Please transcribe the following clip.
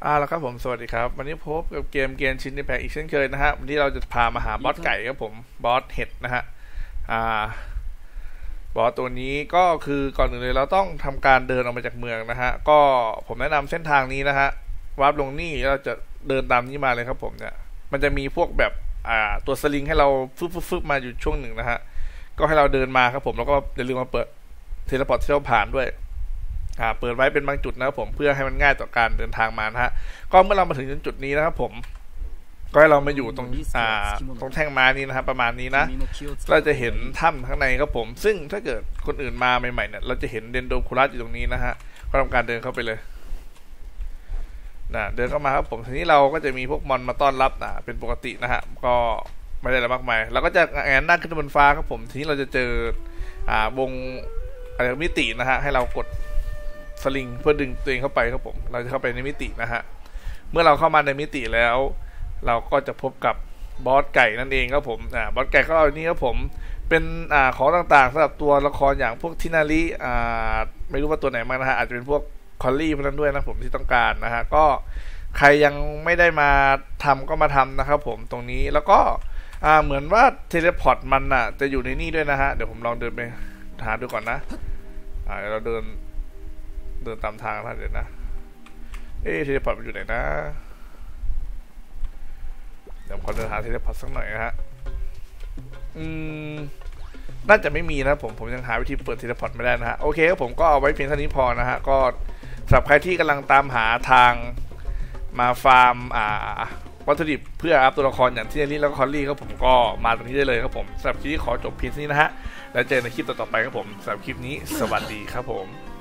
แล้วครับผมสวัสดีครับวันนี้พบกับเกมชินในแพ็กอีกเช่นเคยนะฮะวันนี้เราจะพามาหาบอสไก่ครับผมบอสเห็ดนะฮะอ่าบอสตัวนี้ก็คือก่อนอื่นเลยเราต้องทำการเดินออกมาจากเมืองนะฮะก็ผมแนะนำเส้นทางนี้นะฮะวาร์ปลงนี่เราจะเดินตามนี้มาเลยครับผมเนี่ยมันจะมีพวกแบบตัวสลิงให้เราฟึบมาอยู่ช่วงหนึ่งนะฮะก็ให้เราเดินมาครับผมแล้วก็อย่าลืมมาเปิดเทเลพอร์ตที่เราผ่านด้วยเปิดไว้เป็นบางจุดนะครับผมเพื่อให้มันง่ายต่อการเดินทางมานะฮะก็เมื่อเรามาถึงจุดนี้นะครับผมก็ให้เรามาอยู่ตรงตรงแท่งม้านี้นะครับประมาณนี้นะเราจะเห็นถ้ำข้างในครับผมซึ่งถ้าเกิดคนอื่นมาใหม่ๆเนี่ยเราจะเห็นเดนโดคูลัสอยู่ตรงนี้นะฮะก็ทำการเดินเข้าไปเลยเดินเข้ามาครับผมทีนี้เราก็จะมีพวกมอนมาต้อนรับเป็นปกตินะฮะก็ไม่ได้อะไรมากมายเราก็จะงานนั่งขึ้นบนฟ้าครับผมทีนี้เราจะเจอวงอะไรมิตินะฮะให้เรากดสลิงเพื่อดึงตัวเองเข้าไปครับผมเราจะเข้าไปในมิตินะฮะเมื่อเราเข้ามาในมิติแล้วเราก็จะพบกับบอสไก่นั่นเองครับผมบอสไก่ก็เอานี้ครับผมเป็นของต่างๆสำหรับตัวละครอย่างพวกทินาริไม่รู้ว่าตัวไหนบ้างนะฮะอาจจะเป็นพวกคอลลี่พวกนั้นด้วยนะผมที่ต้องการนะฮะก็ใครยังไม่ได้มาทำก็มาทำนะครับผมตรงนี้แล้วก็เหมือนว่าเทเลพอร์ตมันจะอยู่ในนี่ด้วยนะฮะเดี๋ยวผมลองเดินไปหาดูก่อนนะเราเดินตามทางนะเดี๋ยวนะเทเลพอร์ตมันอยู่ไหนนะเดี๋ยวขอเดินหาเทเลพอร์ตสักหน่อยนะฮะน่าจะไม่มีนะผมยังหาวิธีเปิดเทเลพอร์ตไม่ได้นะฮะโอเคครับผมก็เอาไว้เพียงเท่านี้พอนะฮะก็สำหรับใครที่กำลังตามหาทางมาฟาร์มวัตถุดิบเพื่ออัพตัวละครอย่างที่เนลี่แล้วก็คอลลี่ครับผมก็มาตรงนี้ได้เลยครับผมสำหรับคลิปนี้ขอจบเพียงเท่านี้นะฮะแล้วเจอในคลิปต่อๆไปครับผมสำหรับคลิปนี้สวัสดีครับผม